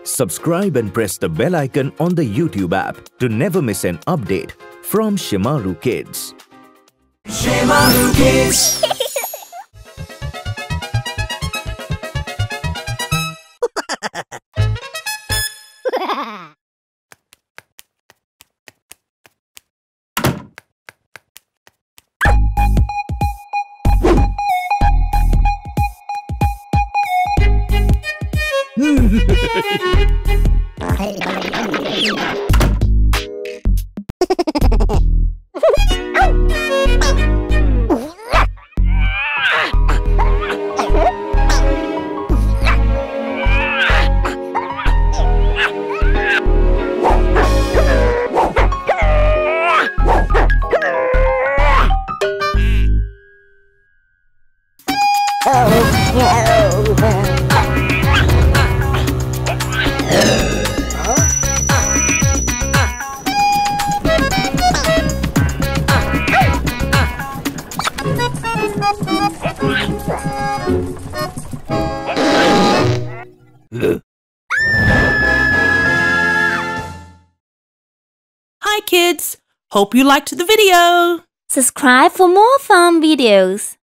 Subscribe and press the bell icon on the YouTube app to never miss an update from Shemaroo Kids. Shemaroo Kids. Hi kids! Hope you liked the video! Subscribe for more fun videos.